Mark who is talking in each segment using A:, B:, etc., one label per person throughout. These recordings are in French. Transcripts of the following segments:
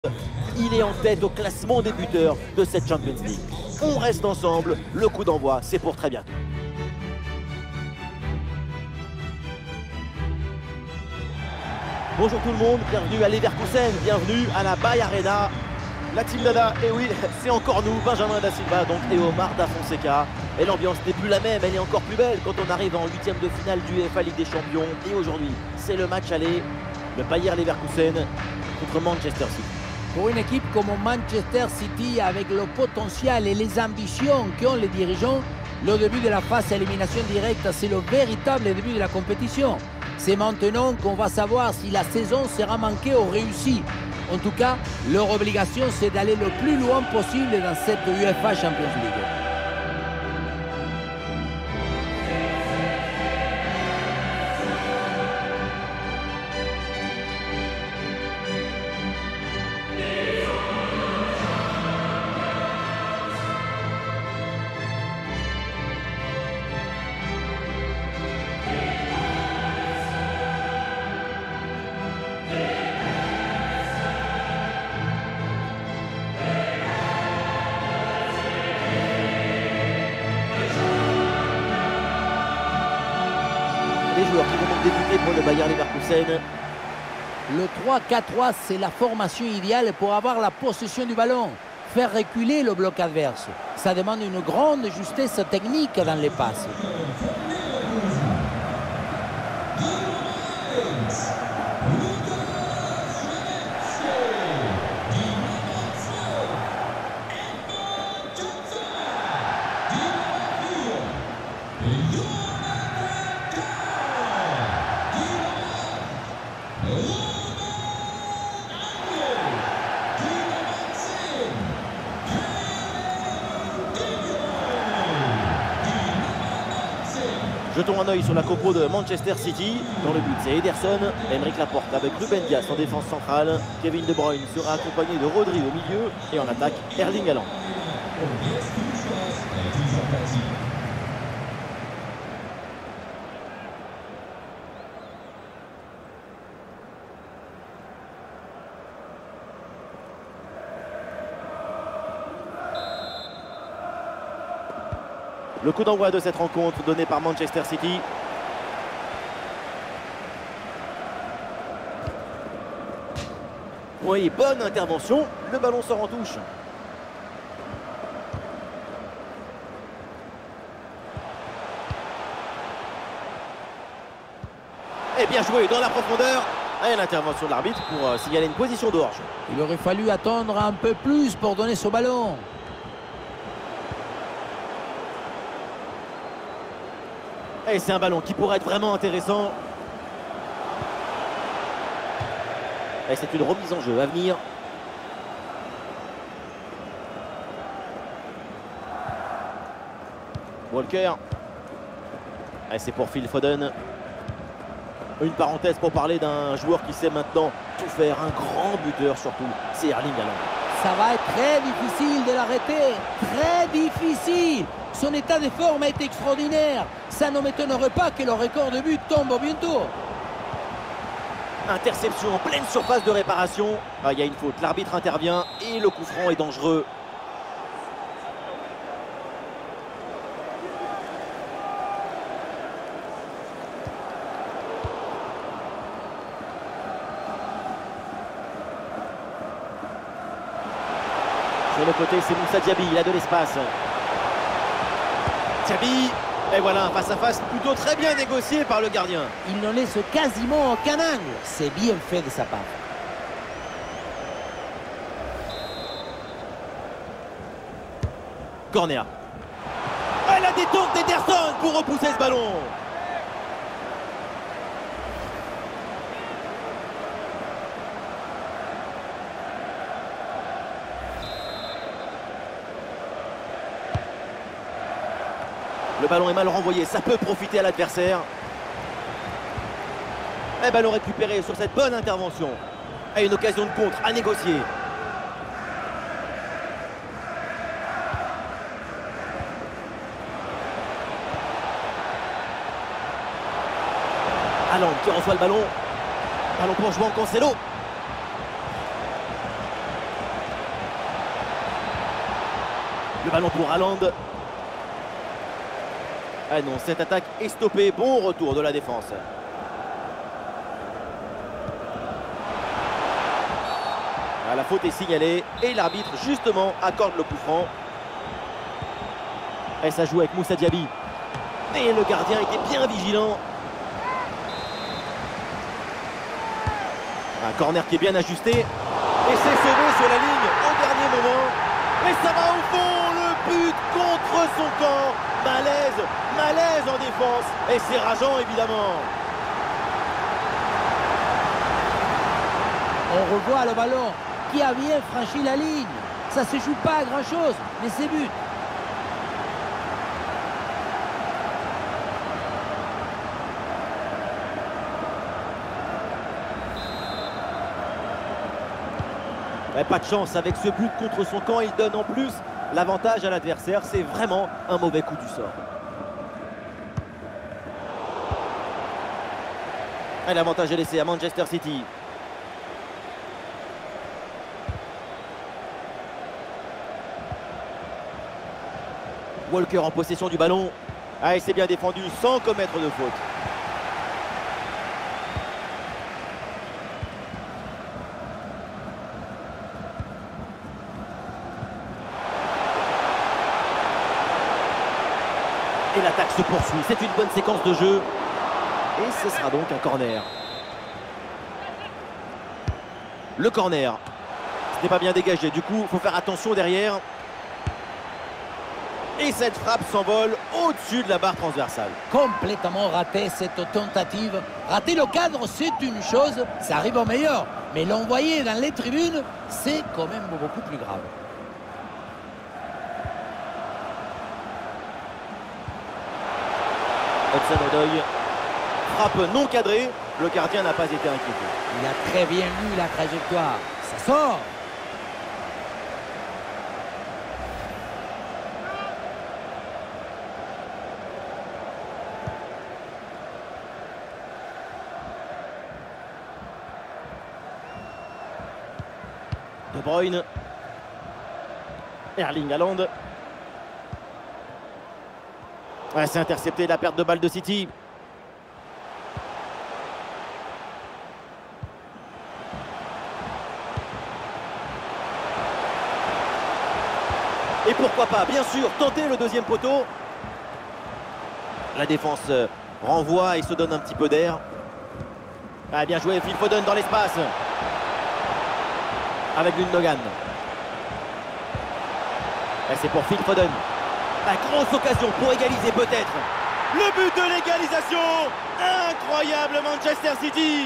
A: Il est en tête au classement des buteurs de cette Champions League. On reste ensemble, le coup d'envoi, c'est pour très bientôt. Bonjour tout le monde, bienvenue à Leverkusen, bienvenue à la Bay Arena. La Team Dada, et oui, c'est encore nous, Benjamin Da Silva donc, et Omar Da Fonseca. Et l'ambiance n'est plus la même, elle est encore plus belle quand on arrive en huitième de finale du UEFA Ligue des Champions. Et aujourd'hui, c'est le match aller, le Bayer Leverkusen contre Manchester City.
B: Pour une équipe comme Manchester City, avec le potentiel et les ambitions qu'ont les dirigeants, le début de la phase élimination directe, c'est le véritable début de la compétition. C'est maintenant qu'on va savoir si la saison sera manquée ou réussie. En tout cas, leur obligation, c'est d'aller le plus loin possible dans cette UEFA Champions League.
A: Les joueurs qui vont donc débuter pour le Bayer Leverkusen.
B: Le 3-4-3, c'est la formation idéale pour avoir la possession du ballon, faire reculer le bloc adverse. Ça demande une grande justesse technique dans les passes.
A: Jetons un œil sur la compo de Manchester City. Dans le but, c'est Ederson, Aymeric Laporte avec Ruben Dias en défense centrale. Kevin De Bruyne sera accompagné de Rodri au milieu. Et en attaque, Erling Haaland. Le coup d'envoi de cette rencontre donné par Manchester City. Oui, bonne intervention. Le ballon sort en touche. Et bien joué dans la profondeur. Et l'intervention de l'arbitre pour signaler une position de hors-jeu.
B: Il aurait fallu attendre un peu plus pour donner ce ballon.
A: Et c'est un ballon qui pourrait être vraiment intéressant. Et c'est une remise en jeu à venir. Walker. Et c'est pour Phil Foden. Une parenthèse pour parler d'un joueur qui sait maintenant tout faire. Un grand buteur surtout. C'est Erling Haaland.
B: Ça va être très difficile de l'arrêter. Très difficile. Son état de forme est extraordinaire. Ça ne m'étonnerait pas que le record de but tombe bientôt.
A: Interception en pleine surface de réparation. Ah, il y a une faute. L'arbitre intervient et le coup franc est dangereux. Sur le côté, c'est Moussa Diaby. Il a de l'espace. Diaby. Et voilà, un face-à-face plutôt très bien négocié par le gardien.
B: Il n'en laisse quasiment aucun angle. C'est bien fait de sa part.
A: Corner. Et la détourne d'Ederson pour repousser ce ballon. Le ballon est mal renvoyé, ça peut profiter à l'adversaire. Et ballon récupéré sur cette bonne intervention. Et une occasion de contre à négocier. Haaland qui reçoit le ballon. Ballon pour João Cancelo. Le ballon pour Haaland. Ah non, cette attaque est stoppée. Bon retour de la défense. Ah, la faute est signalée et l'arbitre justement accorde le coup franc. Et ça joue avec Moussa Diaby. Et le gardien était bien vigilant. Un corner qui est bien ajusté. Et c'est sauvé sur la ligne au dernier moment. Et ça va au fond. Le but contre son camp. Malaise, malaise en défense. Et c'est rageant évidemment.
B: On revoit le ballon qui a bien franchi la ligne. Ça se joue pas à grand chose, mais c'est but.
A: Pas de chance avec ce but contre son camp. Il donne en plus l'avantage à l'adversaire. C'est vraiment un mauvais coup du sort. Et l'avantage est laissé à Manchester City. Walker en possession du ballon. Ah, il s'est bien défendu sans commettre de faute. Et l'attaque se poursuit. C'est une bonne séquence de jeu. Et ce sera donc un corner. Le corner. Ce n'est pas bien dégagé. Du coup, il faut faire attention derrière. Et cette frappe s'envole au-dessus de la barre transversale.
B: Complètement raté cette tentative. Rater le cadre, c'est une chose. Ça arrive au meilleur. Mais l'envoyer dans les tribunes, c'est quand même beaucoup plus grave.
A: Hudson-Odoi, frappe non cadrée, le gardien n'a pas été inquiété.
B: Il a très bien lu la trajectoire, ça sort.
A: De Bruyne, Erling Haaland. Ouais, c'est intercepté, la perte de balle de City. Et pourquoi pas, bien sûr, tenter le deuxième poteau. La défense renvoie et se donne un petit peu d'air. Ah, bien joué, Phil Foden dans l'espace. Avec Gundogan. Et c'est pour Phil Foden. La grosse occasion pour égaliser peut-être. Le but de l'égalisation. Incroyable Manchester City.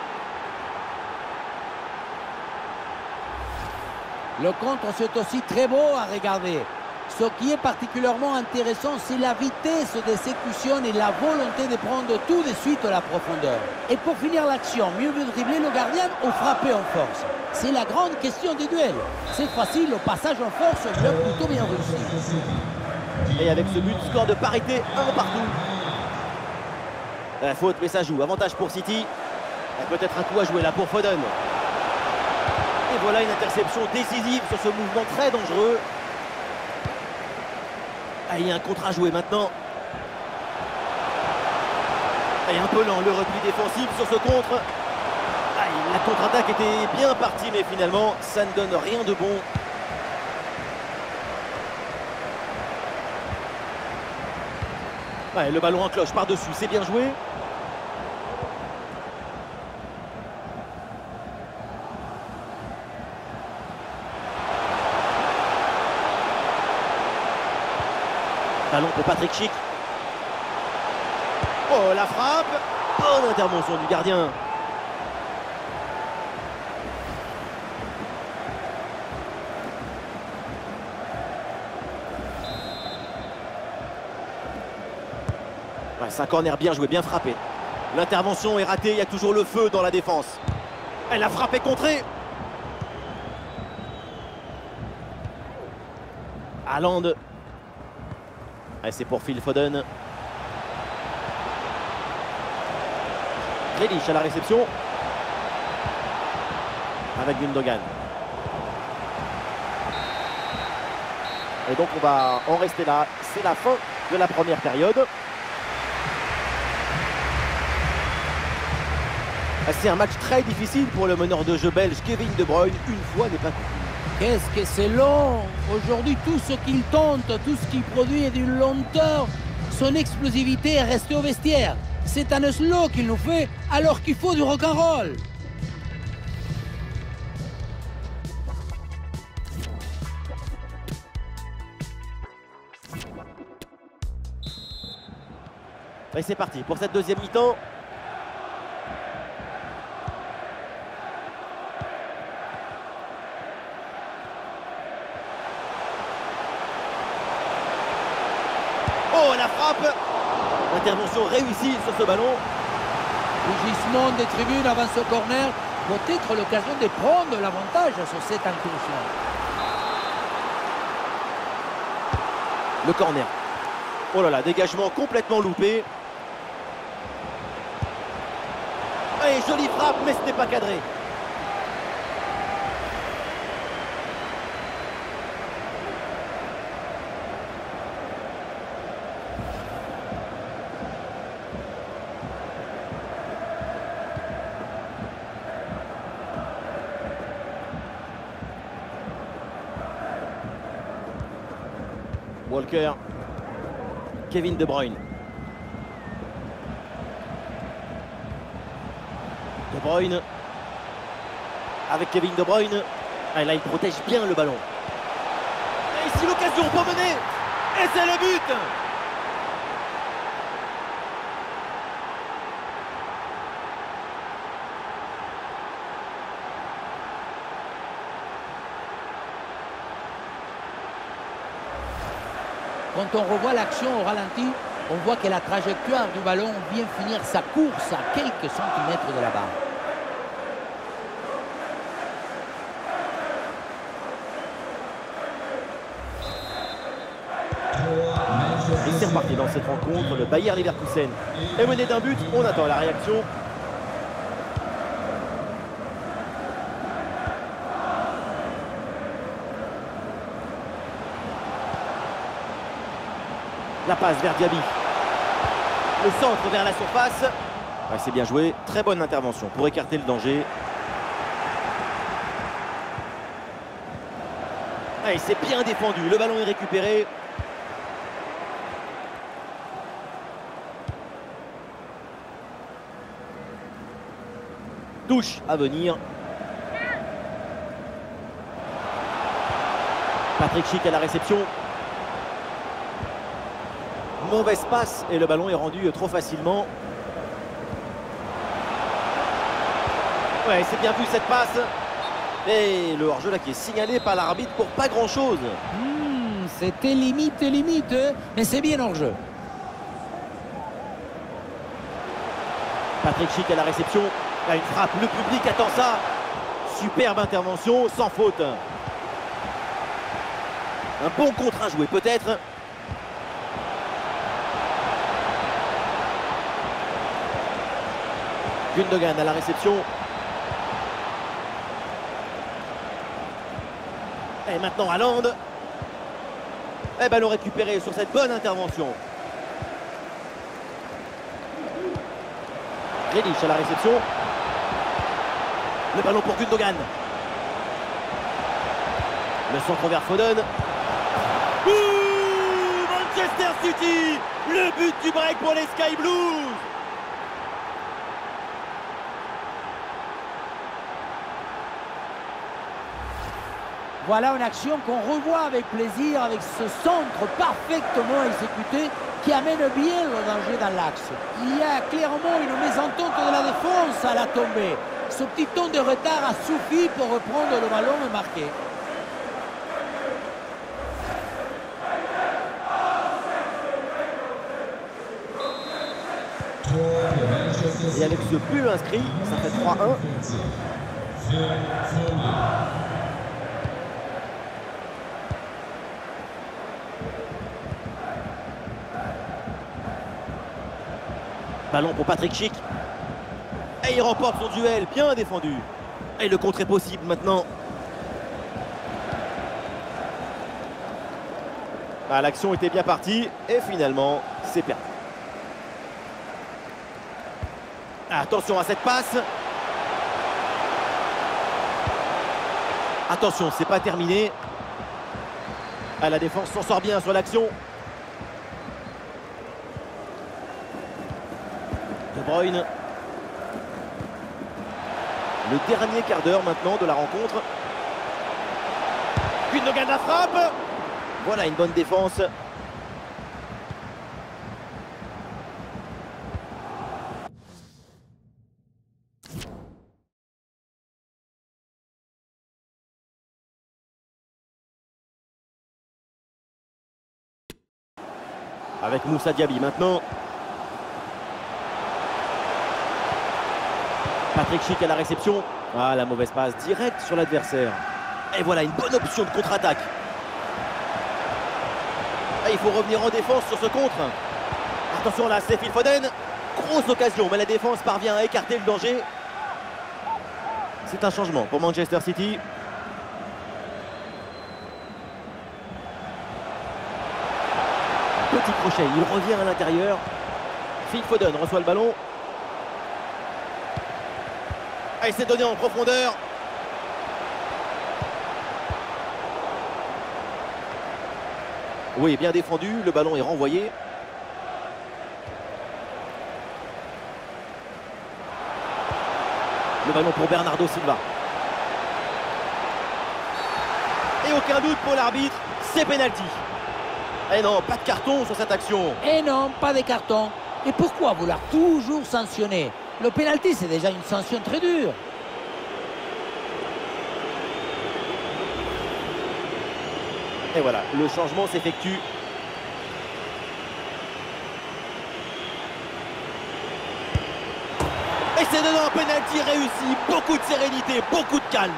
B: Le contre, c'est aussi très beau à regarder. Ce qui est particulièrement intéressant, c'est la vitesse d'exécution et la volonté de prendre tout de suite à la profondeur. Et pour finir l'action, mieux vaut dribbler le gardien ou frapper en force. C'est la grande question du duel. C'est facile, le passage en force est plutôt bien réussi.
A: Et avec ce but, score de parité, 1 partout. La faute, mais ça joue. Avantage pour City. Peut-être un coup à jouer là pour Foden. Et voilà une interception décisive sur ce mouvement très dangereux. Ah, il y a un contre à jouer maintenant. Et un peu lent le repli défensif sur ce contre. Ah, la contre-attaque était bien partie, mais finalement, ça ne donne rien de bon. Ouais, le ballon en cloche par-dessus, c'est bien joué. Ballon pour Patrick Schick. Oh, la frappe. Bonne intervention du gardien. Ouais, c'est un corner bien joué, bien frappé. L'intervention est ratée, il y a toujours le feu dans la défense. Elle a frappé contrée. Haaland. Et c'est pour Phil Foden. Grealish à la réception. Avec Gundogan. Et donc on va en rester là. C'est la fin de la première période. C'est un match très difficile pour le meneur de jeu belge Kevin De Bruyne. Une fois n'est pas coutume.
B: Qu'est-ce que c'est long! Aujourd'hui, tout ce qu'il tente, tout ce qu'il produit est d'une lenteur. Son explosivité est restée au vestiaire. C'est un slow qu'il nous fait alors qu'il faut du rock'n'roll.
A: Et c'est parti pour cette deuxième mi-temps. Oh, la frappe! Intervention réussie sur ce ballon.
B: Rugissement des tribunes avant ce corner. Peut-être l'occasion de prendre l'avantage sur cette incursion.
A: Le corner. Oh là là, dégagement complètement loupé. Et jolie frappe, mais ce n'est pas cadré. Walker. Kevin De Bruyne. De Bruyne. Avec Kevin De Bruyne. Ah, là, il protège bien le ballon. Et ici, l'occasion pour mener. Et c'est le but.
B: Quand on revoit l'action au ralenti, on voit que la trajectoire du ballon vient finir sa course à quelques centimètres de la barre.
A: Et c'est reparti dans cette rencontre. Le Bayer Leverkusen est mené d'un but. On attend la réaction. La passe vers Diaby. Le centre vers la surface. Ouais, c'est bien joué. Très bonne intervention pour écarter le danger. Ouais, c'est bien défendu. Le ballon est récupéré. Touche à venir. Patrick Schick à la réception. Mauvaise passe et le ballon est rendu trop facilement. Ouais, c'est bien vu cette passe. Et le hors-jeu là qui est signalé par l'arbitre pour pas grand-chose.
B: C'était limite, mais c'est bien hors-jeu.
A: Patrick Schick à la réception. Là, une frappe, le public attend ça. Superbe intervention, sans faute. Un bon contre à jouer peut-être. Gundogan à la réception. Et maintenant Haaland. Et ballon récupéré sur cette bonne intervention. Grealish à la réception. Le ballon pour Gundogan. Le centre vers Foden. Ouh, Manchester City. Le but du break pour les Sky Blues.
B: Voilà une action qu'on revoit avec plaisir, avec ce centre parfaitement exécuté qui amène bien le danger dans l'axe. Il y a clairement une mésentente de la défense à la tombée. Ce petit temps de retard a suffi pour reprendre le ballon et marquer.
A: Et avec ce but inscrit, ça fait 3-1. Ballon pour Patrick Schick. Et il remporte son duel, bien défendu. Et le contre est possible maintenant. Ah, l'action était bien partie et finalement, c'est perdu. Attention à cette passe. Attention, c'est pas terminé. Ah, la défense s'en sort bien sur l'action. De Bruyne. Le dernier quart d'heure maintenant de la rencontre. Gundogan la frappe. Voilà une bonne défense. Avec Moussa Diaby maintenant. Patrick Schick à la réception. Ah, la mauvaise passe directe sur l'adversaire. Et voilà une bonne option de contre-attaque. Ah, il faut revenir en défense sur ce contre. Attention là, c'est Phil Foden. Grosse occasion, mais la défense parvient à écarter le danger. C'est un changement pour Manchester City. Petit crochet, il revient à l'intérieur. Phil Foden reçoit le ballon. Ah, il s'est donné en profondeur. Oui, bien défendu, le ballon est renvoyé. Le ballon pour Bernardo Silva. Et aucun doute pour l'arbitre, c'est pénalty. Et non, pas de carton sur cette action.
B: Et non, pas de carton. Et pourquoi vouloir toujours sanctionner? Le pénalty, c'est déjà une sanction très dure.
A: Et voilà, le changement s'effectue. Et c'est dedans, un pénalty réussi. Beaucoup de sérénité, beaucoup de calme.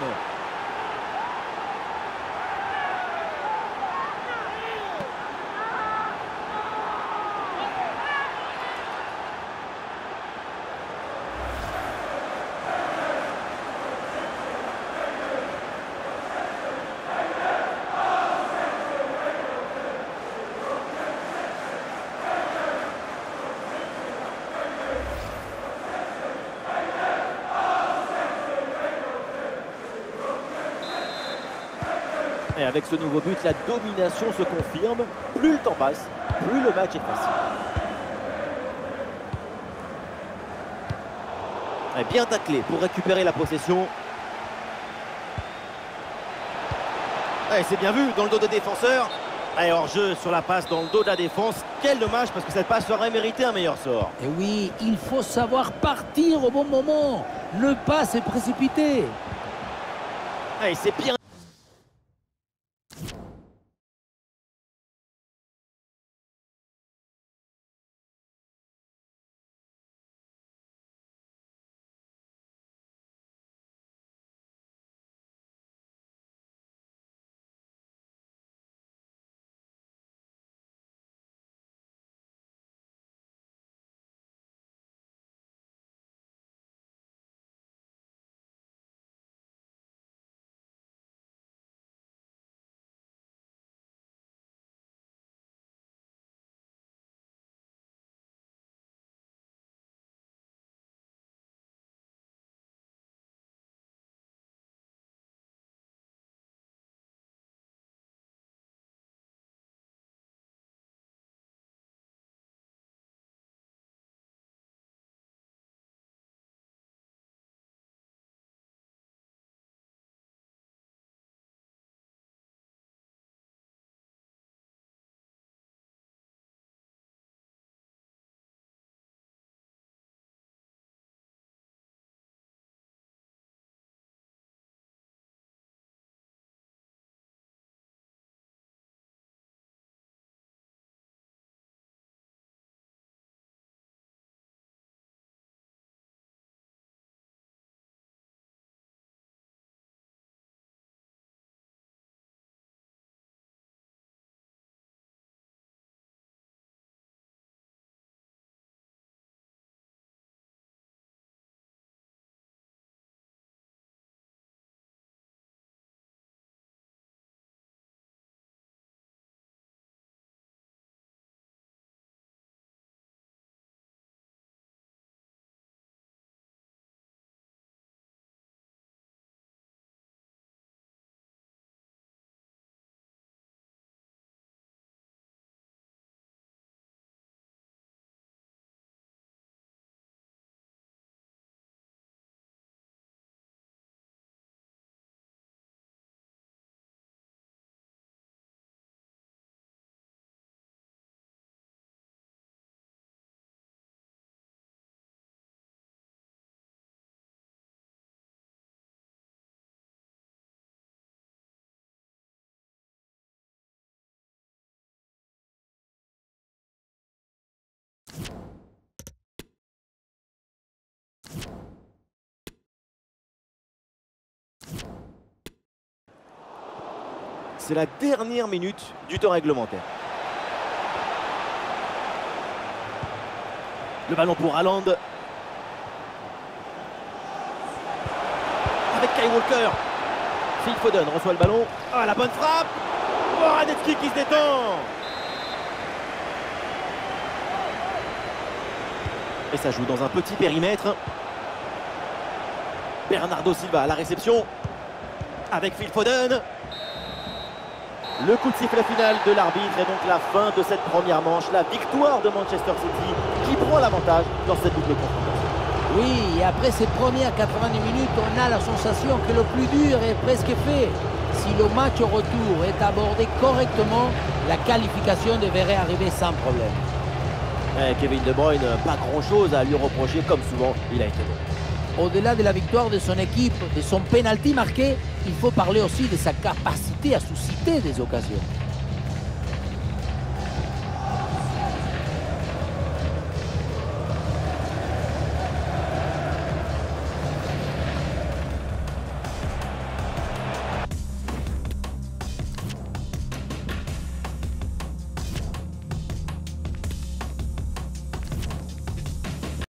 A: Et avec ce nouveau but, la domination se confirme. Plus le temps passe, plus le match est facile. Et bien taclé pour récupérer la possession. Et c'est bien vu dans le dos des défenseurs. Et hors-jeu sur la passe dans le dos de la défense. Quel dommage parce que cette passe aurait mérité un meilleur sort.
B: Et oui, il faut savoir partir au bon moment. Ne pas se précipiter.
A: Et c'est bien. C'est la dernière minute du temps réglementaire. Le ballon pour Haaland. Avec Kyle Walker. Phil Foden reçoit le ballon. Ah, la bonne frappe. Oh, Radetzky qui se détend. Et ça joue dans un petit périmètre. Bernardo Silva à la réception. Avec Phil Foden. Le coup de sifflet final de l'arbitre et donc la fin de cette première manche. La victoire de Manchester City qui prend l'avantage dans cette double confrontation.
B: Oui, et après ces premières 90 minutes, on a la sensation que le plus dur est presque fait. Si le match au retour est abordé correctement, la qualification devrait arriver sans problème.
A: Kevin De Bruyne, pas grand-chose à lui reprocher, comme souvent, il a été bon.
B: Au-delà de la victoire de son équipe, de son penalty marqué, il faut parler aussi de sa capacité à susciter des occasions.